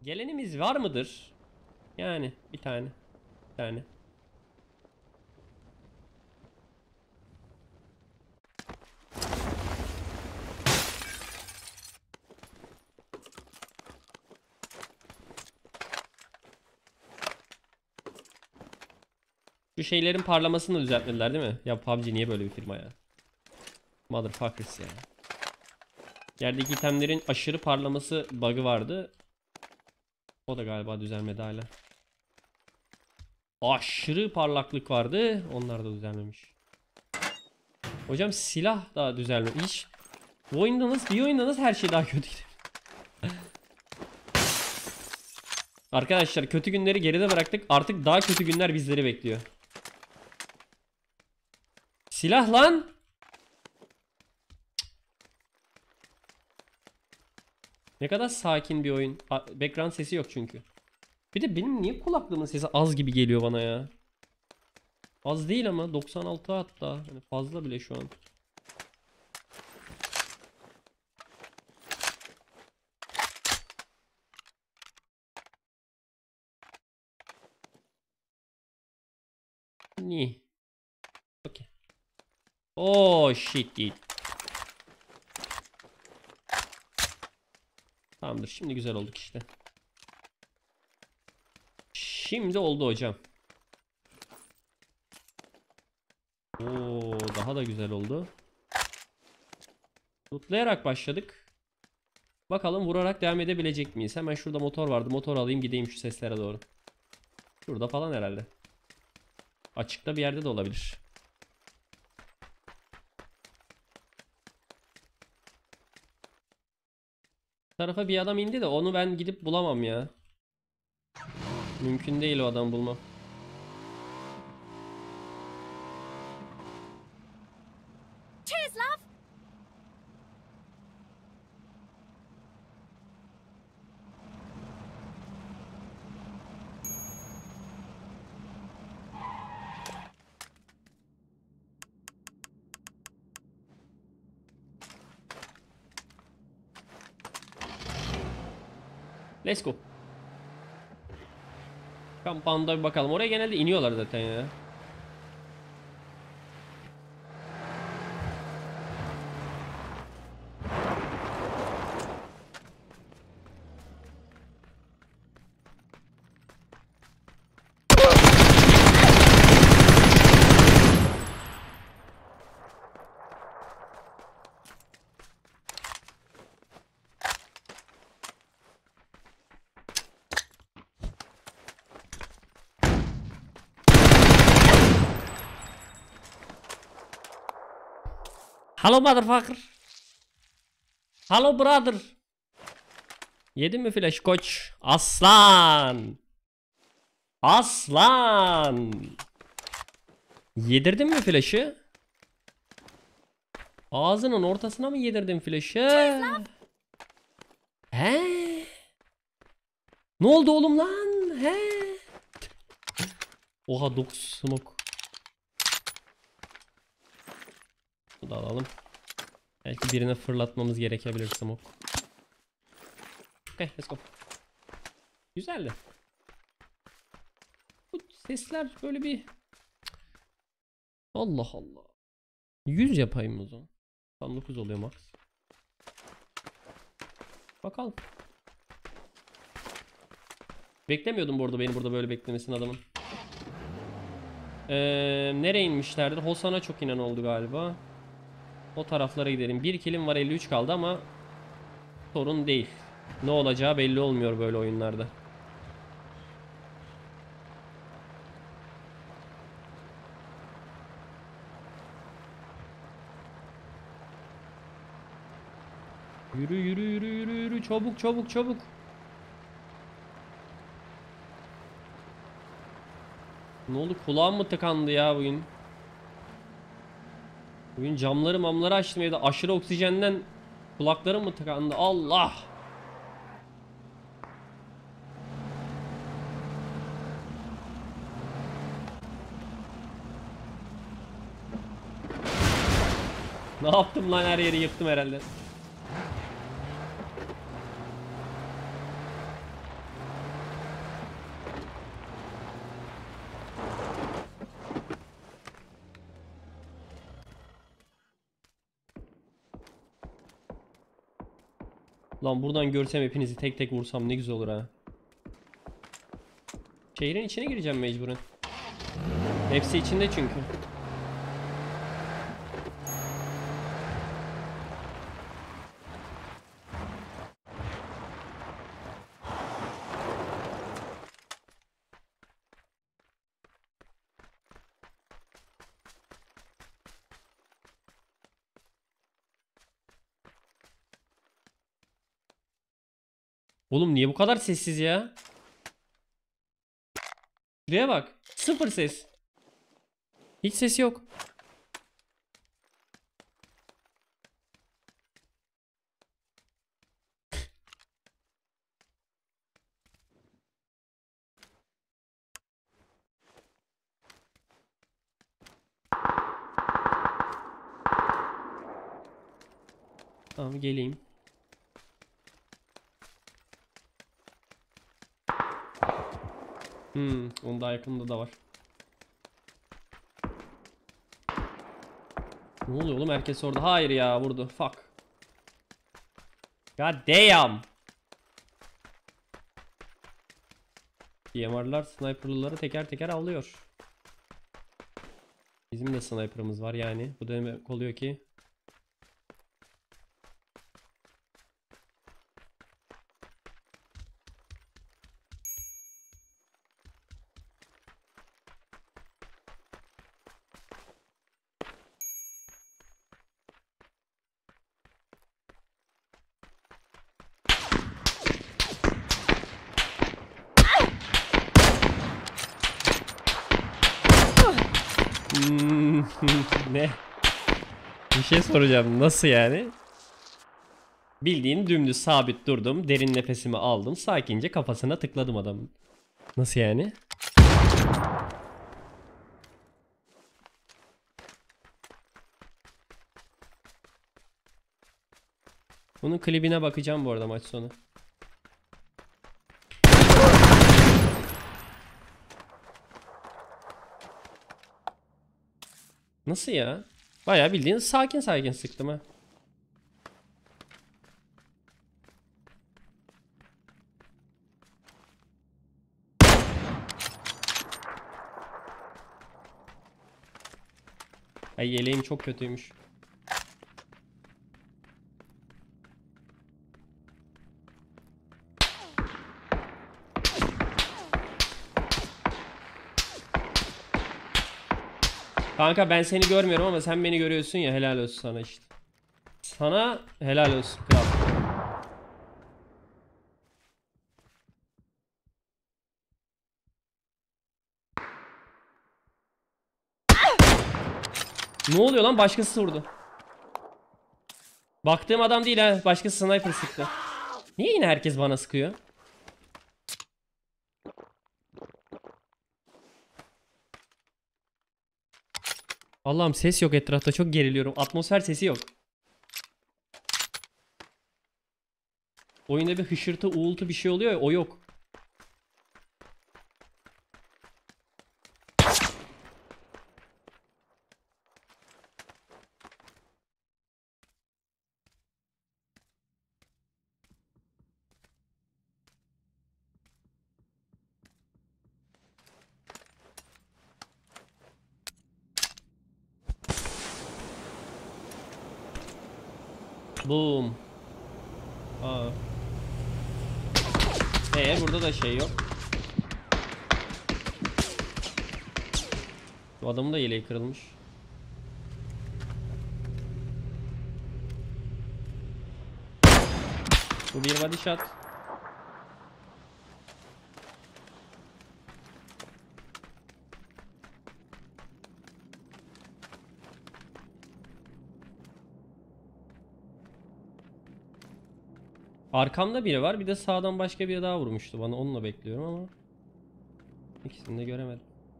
Gelenimiz var mıdır? Yani bir tane. Bir tane. Şu şeylerin parlamasını düzeltmediler değil mi? Ya PUBG niye böyle bir firma ya? Motherfuckers ya. Yerdeki itemlerin aşırı parlaması bug'ı vardı. O da galiba düzelmedi hala. Aşırı parlaklık vardı. Onlar da düzelmemiş. Hocam silah da düzelmemiş. Bu oyunda nasıl, bir oyunda nasıl her şey daha kötü gidiyor? Arkadaşlar kötü günleri geride bıraktık. Artık daha kötü günler bizleri bekliyor. Silah lan. Ne kadar sakin bir oyun. Background sesi yok çünkü. Bir de benim niye kulaklığımın sesi az gibi geliyor bana ya? Az değil ama 96 hatta. Yani fazla bile şu an. Niye? Okay. Oh shit dude. Tamamdır. Şimdi güzel olduk işte. Şimdi oldu hocam. Oo, daha da güzel oldu. Lootlayarak başladık. Bakalım vurarak devam edebilecek miyiz? Hemen şurada motor vardı. Motor alayım gideyim şu seslere doğru. Şurada falan herhalde. Açıkta bir yerde de olabilir. Bu tarafa bir adam indi de onu ben gidip bulamam ya. Mümkün değil o adam bulmam. Cheers, love. Let's go. Kampanda bir bakalım. Oraya genelde iniyorlar zaten ya. Hello motherfucker. Hello brother. Yedin mi flash koç? Aslan. Aslan. Yedirdin mi flash'ı? Ağzının ortasına mı yedirdin flash'ı? He? Ne oldu oğlum lan? He? Oha 9 smoke. Bunu da alalım. Belki birine fırlatmamız gerekebilir smoke. Okay, let's go. Güzeldi. Bu sesler böyle bir... Allah Allah. 100 yapayım o zaman. 99 oluyor max. Bakalım. Beklemiyordum bu arada beni burada böyle beklemesini adamın. Nereye inmişlerdir? Hosan'a çok inen oldu galiba. O taraflara gidelim. 1 kilim var, 53 kaldı ama sorun değil. Ne olacağı belli olmuyor böyle oyunlarda. Yürü yürü yürü yürü yürü, çabuk çabuk çabuk. Ne oldu, kulağım mı tıkandı ya bugün? Bugün camları mamları açtım evde, aşırı oksijenden kulaklarım mı tıkandı? Allah! Ne yaptım lan, her yeri yıktım herhalde. Lan buradan görsem hepinizi tek tek vursam ne güzel olur ha. Şehrin içine gireceğim mecburen. Hepsi içinde çünkü. Oğlum niye bu kadar sessiz ya? Şuraya bak. Sıfır ses. Hiç ses yok. Tamam geleyim. Onun daha yakında da var. Ne oluyor oğlum, herkes orada. Hayır ya, vurdu. Fuck. God damn. DMR'lar sniper'lıları teker teker avlıyor. Bizim de sniper'ımız var yani. Bu demek oluyor ki ne? Bir şey soracağım. Nasıl yani? Bildiğin dümdüz sabit durdum. Derin nefesimi aldım. Sakince kafasına tıkladım adamın. Nasıl yani? Bunun klibine bakacağım bu arada maç sonu. Nasıl ya? Bayağı bildiğin sakin sakin sıktım ha. Ay yeleğim çok kötüymüş. Kanka ben seni görmüyorum ama sen beni görüyorsun ya, helal olsun sana işte. Sana helal olsun kral. Ne oluyor lan, başkası vurdu. Baktığım adam değil ha, başkası sniper sıktı. Niye yine herkes bana sıkıyor? Allah'ım ses yok etrafta, çok geriliyorum. Atmosfer sesi yok. Oyunda bir hışırtı, uğultu bir şey oluyor ya, o yok. Boom. Aa. Burada da şey yok. Bu adamın da yeleği kırılmış. Bu bir body shot. Arkamda biri var, bir de sağdan başka biri daha vurmuştu bana, onunla bekliyorum ama ikisini de göremedim.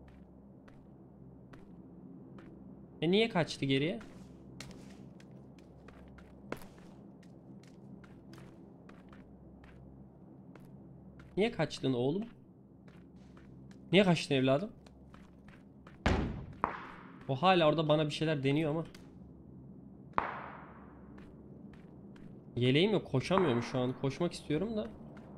Niye kaçtı geriye? Niye kaçtın oğlum? Niye kaçtın evladım? O hala orada bana bir şeyler deniyor ama. Yeleğim yok, koşamıyorum şu an. Koşmak istiyorum da.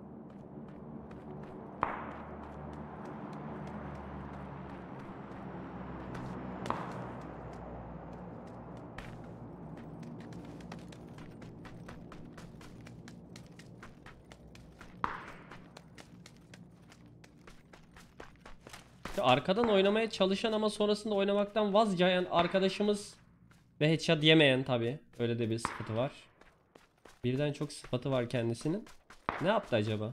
İşte arkadan oynamaya çalışan ama sonrasında oynamaktan vazgeçen arkadaşımız ve headshot yemeyen tabi. Öyle de bir sıkıntı var. Birden çok sıfatı var kendisinin. Ne yaptı acaba?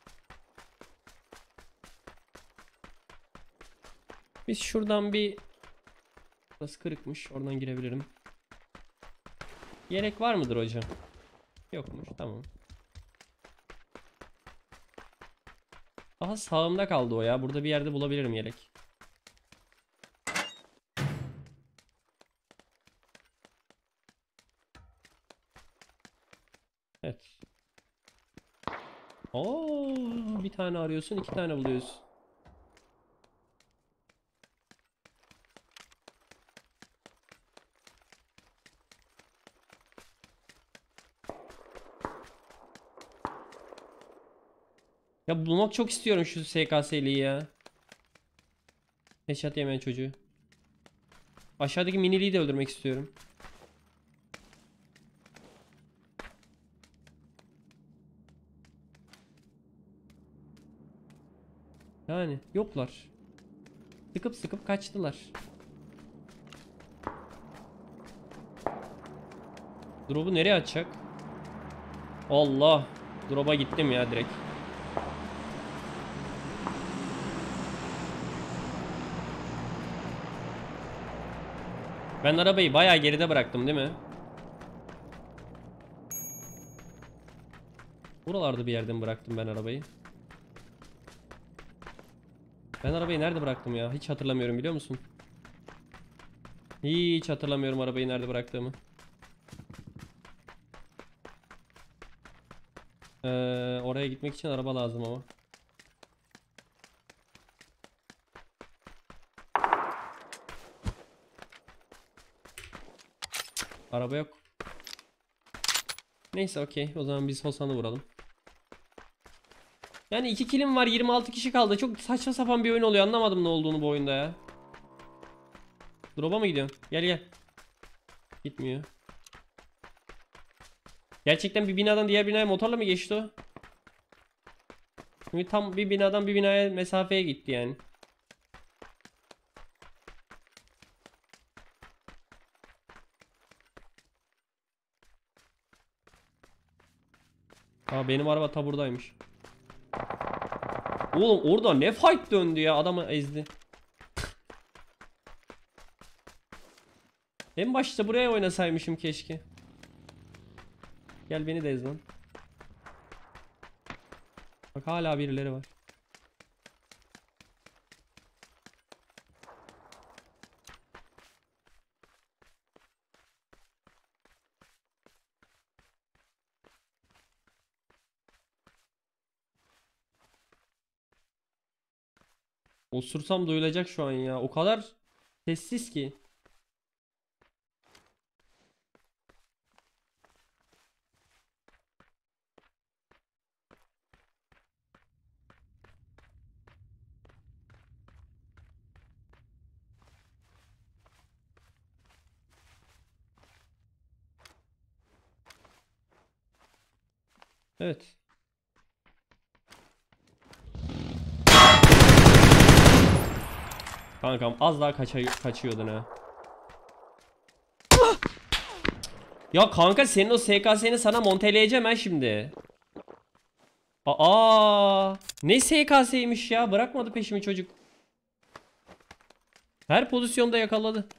Biz şuradan bir... Burası kırıkmış. Oradan girebilirim. Yelek var mıdır hocam? Yokmuş. Tamam. Daha sağımda kaldı o ya. Burada bir yerde bulabilirim yelek. Evet. Oo, bir tane arıyorsun, iki tane buluyorsun. Ya bulmak çok istiyorum şu SKS'liyi ya. Headshot yemeyen çocuğu. Aşağıdaki miniliği de öldürmek istiyorum. Yani yoklar. Sıkıp sıkıp kaçtılar. Drop'u nereye atacak? Allah. Drop'a gittim ya direkt. Ben arabayı bayağı geride bıraktım değil mi? Buralarda bir yerden bıraktım ben arabayı. Ben arabayı nerede bıraktım ya? Hiç hatırlamıyorum biliyor musun? Hiç hatırlamıyorum arabayı nerede bıraktığımı. Oraya gitmek için araba lazım ama. Araba yok. Neyse okey. O zaman biz Hosan'ı vuralım. Yani 2 kilim var, 26 kişi kaldı. Çok saçma sapan bir oyun oluyor. Anlamadım ne olduğunu bu oyunda ya. Drop'a mı gidiyorsun? Gel gel. Gitmiyor. Gerçekten bir binadan diğer binaya motorla mı geçti o? Çünkü tam bir binadan bir binaya mesafeye gitti yani. Aa, benim araba ta buradaymış. Oğlum orada ne fight döndü ya, adamı ezdi. En başta buraya oynasaymışım keşke. Gel beni de ez lan. Bak hala birileri var. Osursam duyulacak şu an ya. O kadar sessiz ki. Evet. Kankam az daha kaçıyordun ha. Ya kanka senin o SKS'ni sana monteleyeceğim ben şimdi. Aa, ne SKS'ymiş ya, bırakmadı peşimi çocuk. Her pozisyonda yakaladı.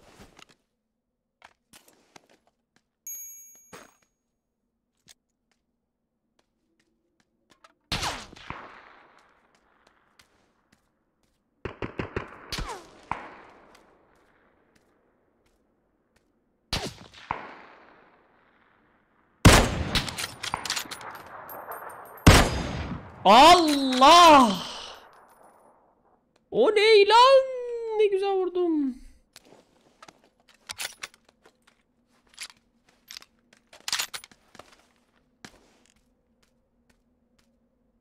Allah! O ne lan? Ne güzel vurdum.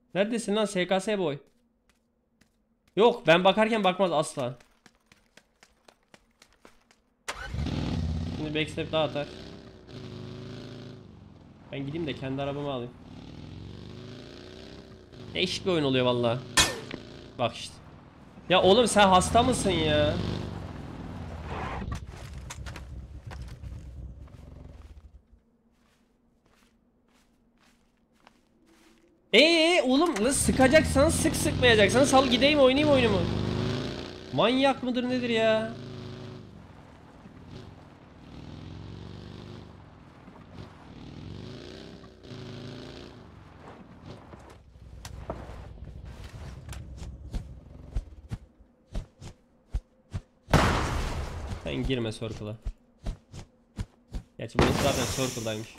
Neredesin lan SKS boy? Yok, ben bakarken bakmaz asla. Şimdi backstep daha atar. Ben gideyim de kendi arabamı alayım. Değişik bir oyun oluyor vallahi. Bak işte. Ya oğlum sen hasta mısın ya? Oğlum la sıkacaksan sık, sıkmayacaksan sal gideyim oynayayım oyunumu. Manyak mıdır nedir ya? Sen girme circle'a. Gerçi burası zaten circle'daymış.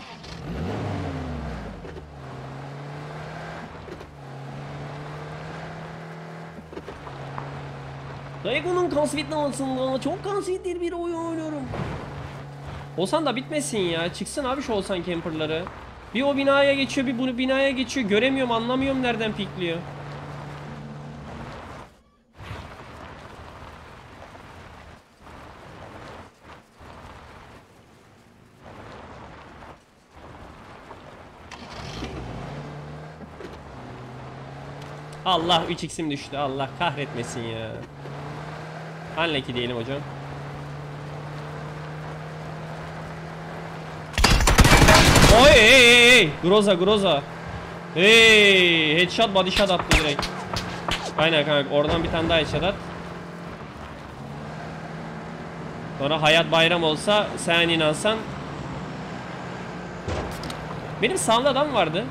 Dragon'un kasvetli altında çok kasvetli bir oyun oynuyorum. Olsan da bitmesin ya. Çıksın abi şu olsan camperları. Bir o binaya geçiyor, bir bunu binaya geçiyor. Göremiyorum, anlamıyorum nereden pikliyor. Allah 3x'im düştü. Allah kahretmesin ya. Unlucky diyelim hocam. Oy hey. Groza. Hey, headshot body shot attı direkt. Aynen kanka, oradan bir tane daha headshot at. Sonra hayat bayram olsa sen inansan. Benim sağımda adam vardı.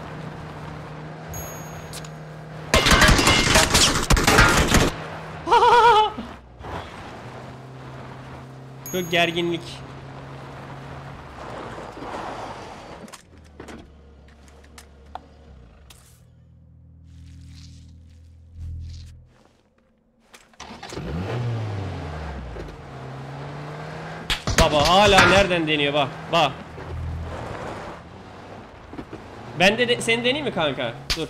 Çok gerginlik. Baba hala nereden deniyor bak. Bak. Ben de seni deneyeyim mi kanka? Dur.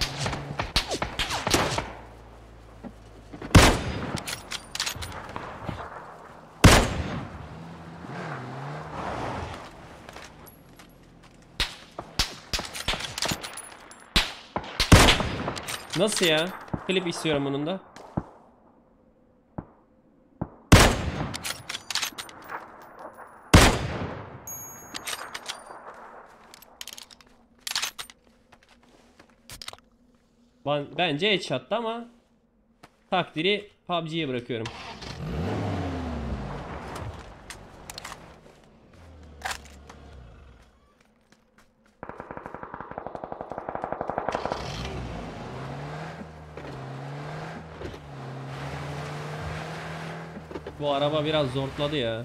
Nasıl ya? Klip istiyorum bunun da. Bence headshot'tı ama takdiri PUBG'ye bırakıyorum. Bu araba biraz zorladı ya.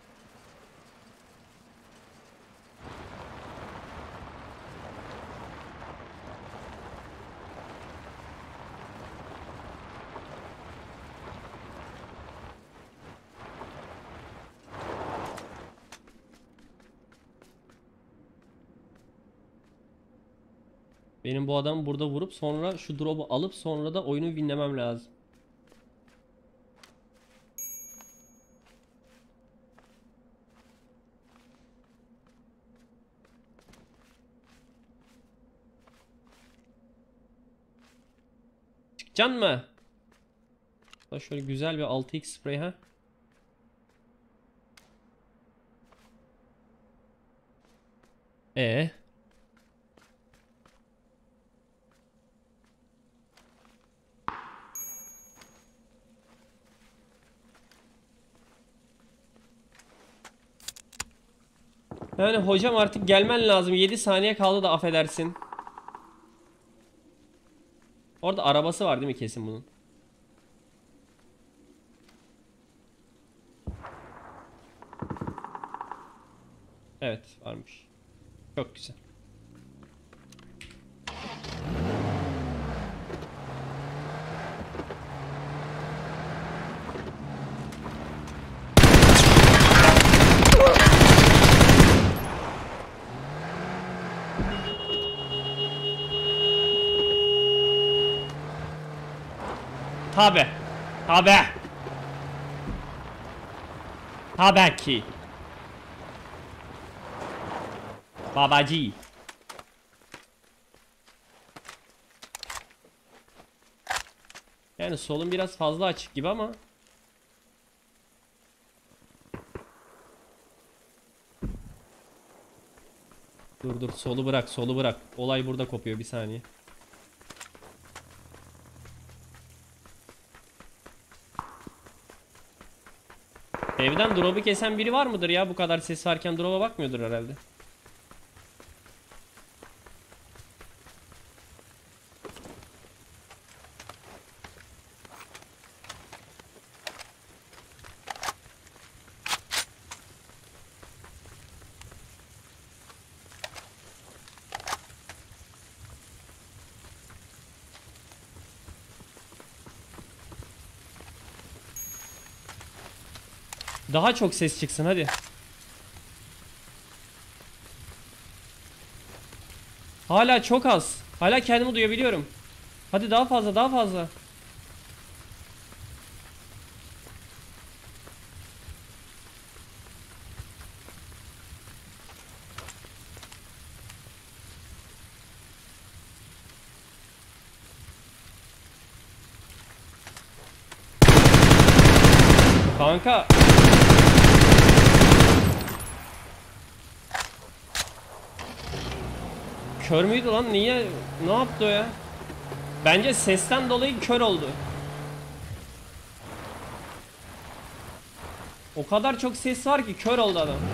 Benim bu adamı burada vurup sonra şu drop'u alıp sonra da oyunu winlemem lazım. Çıkacaksın mı? Da şöyle güzel bir 6x spray ha. Yani hocam artık gelmen lazım. 7 saniye kaldı da affedersin. Orada arabası var değil mi kesin bunun? Evet varmış. Çok güzel. Tabi. Tabi. Tabii ki. Babacı. Yani solun biraz fazla açık gibi ama. Dur solu bırak, solu bırak. Olay burada kopuyor, bir saniye. Evden drop'u kesen biri var mıdır ya? Bu kadar ses varken drop'a bakmıyordur herhalde. Daha çok ses çıksın hadi. Hala çok az. Hala kendimi duyabiliyorum. Hadi daha fazla, daha fazla. Kanka. Kör müydü lan? Niye? Ne yaptı o ya? Bence sesten dolayı kör oldu. O kadar çok ses var ki kör oldu adam.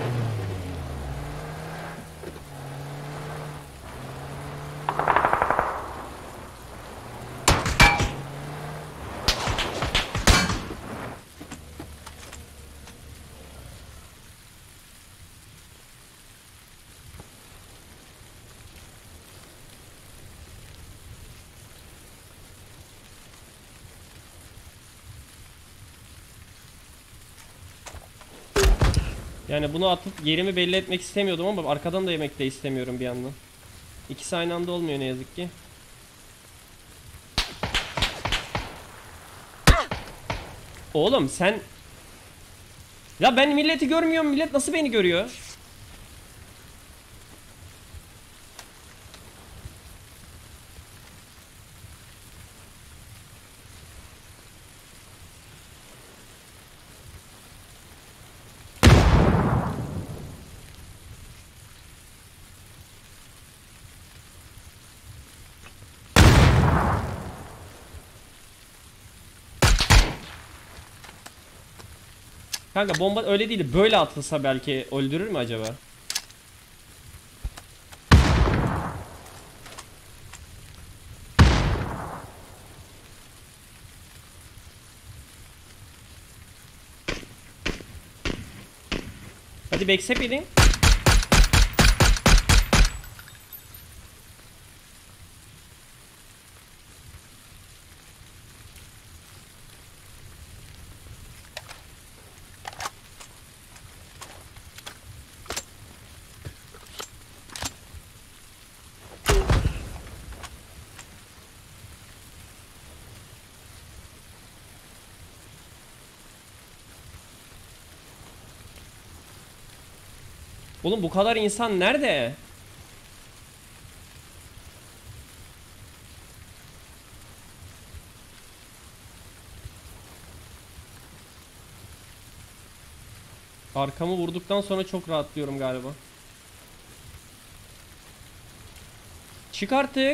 Yani bunu atıp yerimi belli etmek istemiyordum ama arkadan da yemek de istemiyorum bir yandan. İkisi aynı anda olmuyor ne yazık ki. Oğlum sen... Ya ben milleti görmüyorum, millet nasıl beni görüyor? Kanka bomba öyle değil, böyle atılsa belki öldürür mü acaba? Hadi backstep edin. Oğlum bu kadar insan nerede? Arkamı vurduktan sonra çok rahatlıyorum galiba. Çık artık.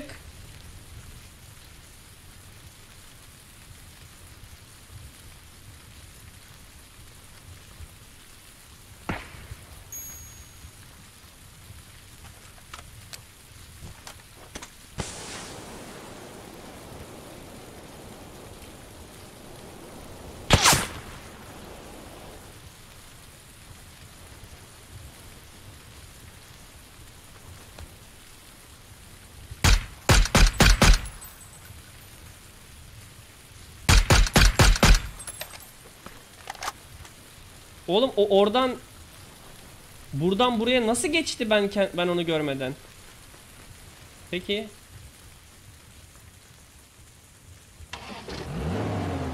Oğlum o oradan buradan buraya nasıl geçti ben onu görmeden? Peki.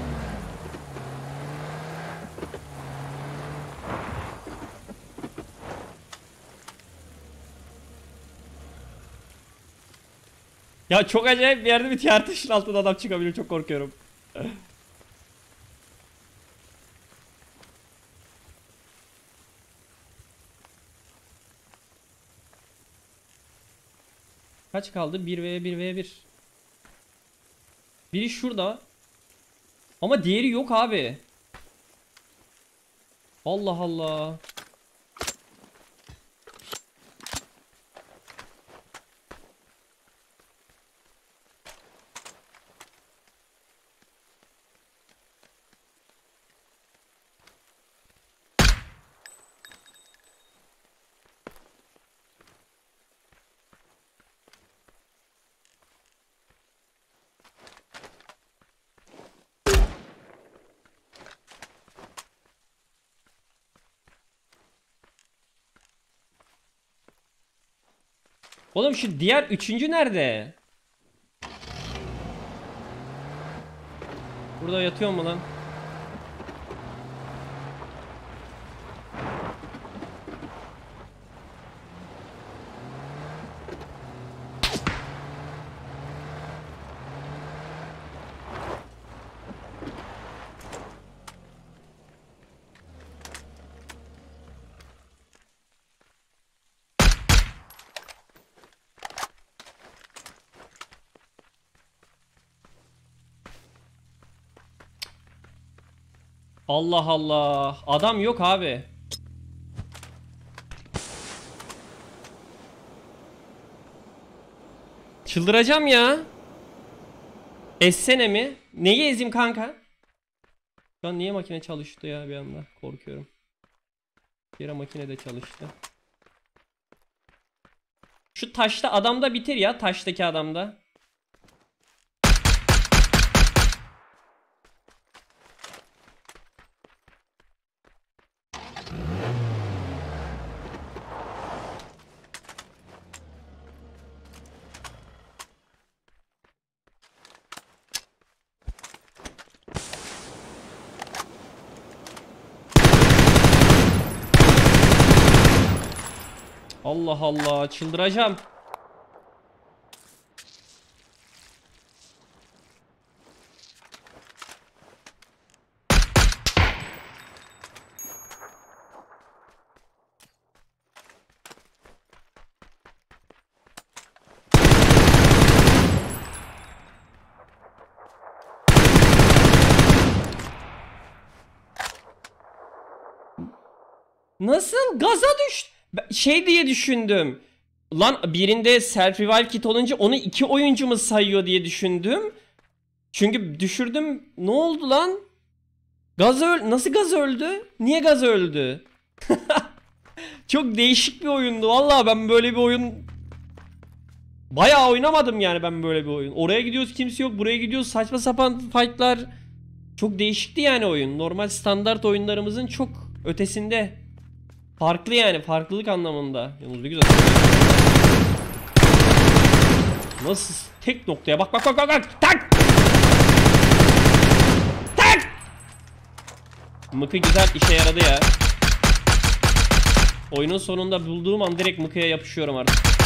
Ya çok acayip bir yerde bir tiyer taşın altında adam çıkabiliyor. Çok korkuyorum. Kaç kaldı? 1v1v1. Biri şurada. Ama diğeri yok abi. Allah Allah. Oğlum şu diğer üçüncü nerede? Burada yatıyor mu lan? Allah Allah. Adam yok abi. Çıldıracağım ya. Essene mi? Neyi ezeyim kanka? Şu an niye makine çalıştı ya bir anda? Korkuyorum. Bir ara makine de çalıştı. Şu taşta adamda bitir ya. Taştaki adamda. Allah Allah, çıldıracağım. Nasıl? Gaza düştü. Şey diye düşündüm. Lan birinde self revive kit olunca onu 2 oyuncu mu sayıyor diye düşündüm. Çünkü düşürdüm. Ne oldu lan? Nasıl gaz öldü? Niye gaz öldü? Çok değişik bir oyundu. Vallahi ben böyle bir oyun bayağı oynamadım yani ben böyle bir oyun. Oraya gidiyoruz kimse yok. Buraya gidiyoruz saçma sapan fightlar. Çok değişikti yani oyun. Normal standart oyunlarımızın çok ötesinde. Farklı yani, farklılık anlamında. Yalnız ne güzel. Nasıl tek noktaya bak bak bak bak bak. Tak! Tak! Mıkı güzel işe yaradı ya. Oyunun sonunda bulduğum an direkt mıkıya yapışıyorum artık.